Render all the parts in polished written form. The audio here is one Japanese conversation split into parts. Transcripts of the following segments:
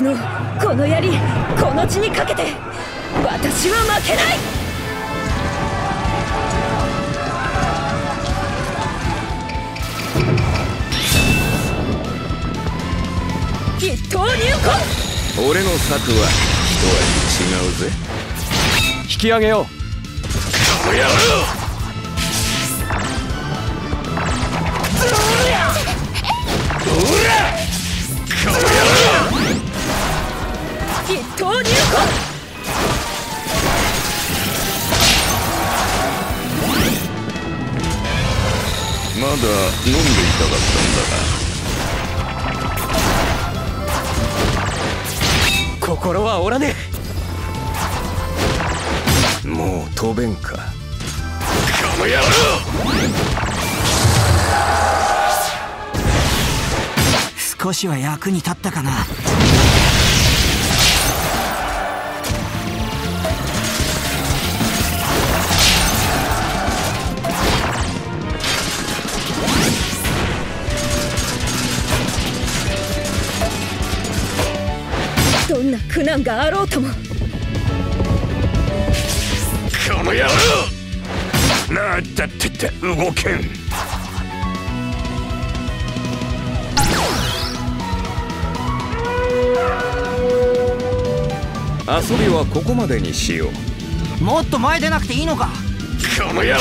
私のこの槍、この地にかけて私は負けない。一刀入魂。 俺の策は一味違うぜ。引き上げよう。この野郎。 一刀入魂。 まだ飲んでいたかったんだが。 心は折らねえ。もう飛べんか。この野郎。 少しは役に立ったかな。 どんな苦難があろうとも。この野郎。なんだって動けん。遊びはここまでにしよう。もっと前出なくていいのか。 この野郎。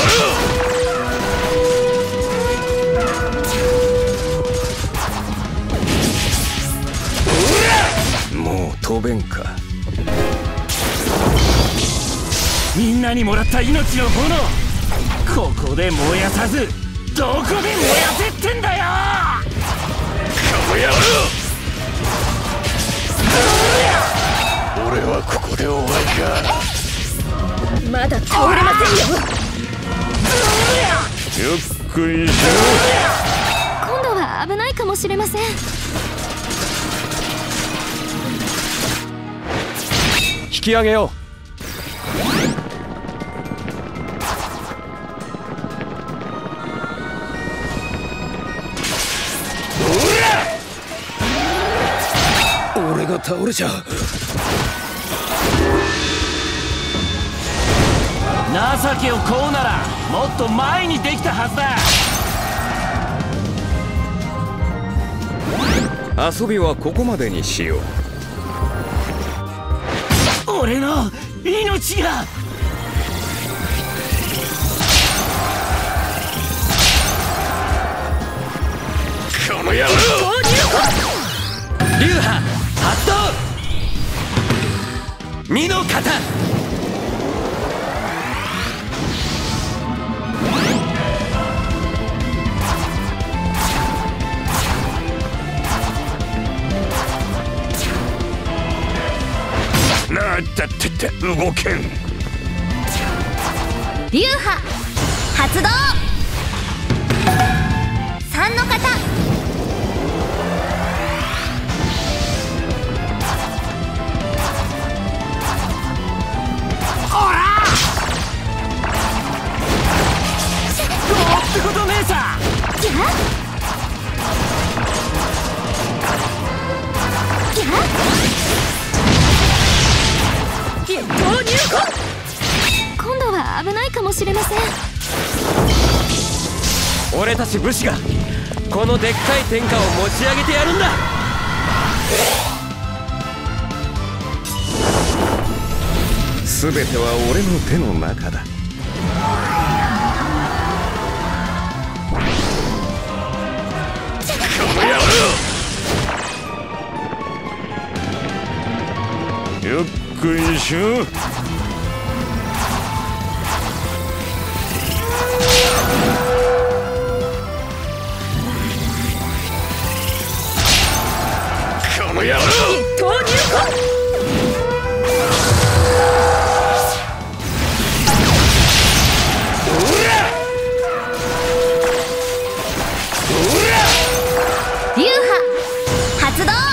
もう飛べんか。 みんなにもらった命の炎、ここで燃やさずどこで燃やせってんだよ。 この野郎。俺はここで終わりか。 まだ倒れませんよ。 ゆっくりしろ。 今度は危ないかもしれません。 引き上げよう。俺が倒れちゃう。 情けをこうならもっと前にできたはずだ。 遊びはここまでにしよう。 俺の命が。 この野郎。 流派発動。二の型。 なんだって動けん。 流派発動。三の型。 おらどうってことねえさ。 ギャギャ今度は危ないかもしれません。 俺たち武士がこのでっかい天下を持ち上げてやるんだ。 全ては俺の手の中だ。この野郎。ゆっくりしろ。この野郎。 一刀入魂。 流派発動。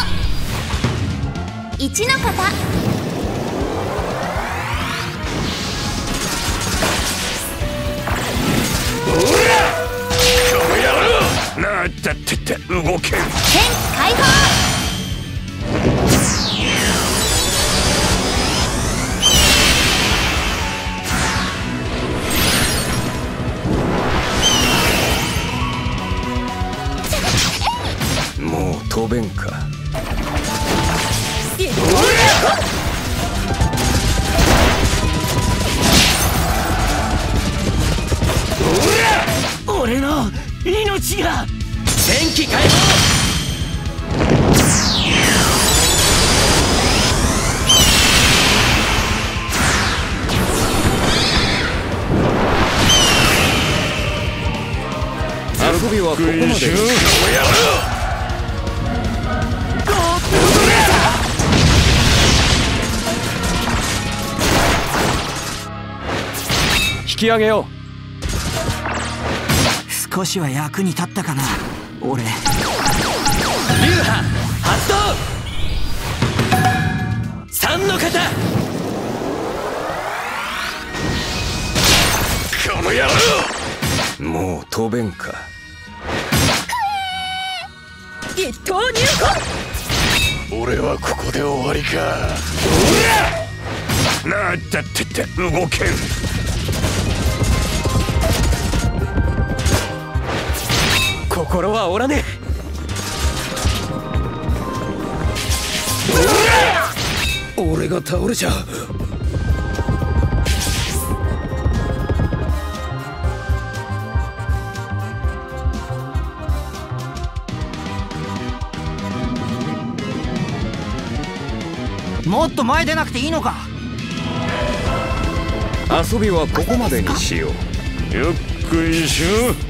一の型。 なんだって動けん。 天気解放。 か。 俺の命が戦機解放。 遊びはここまでに。引き上げよう。 少しは役に立ったかな俺。 流派発動。3の型。 この野郎、もう飛べんか。 一刀入魂。 俺はここで終わりか。なんだって動けん。 心は折らねえ。俺が倒れちゃう。 もっと前出なくていいのか。 遊びはここまでにしよう。よっこいしょ。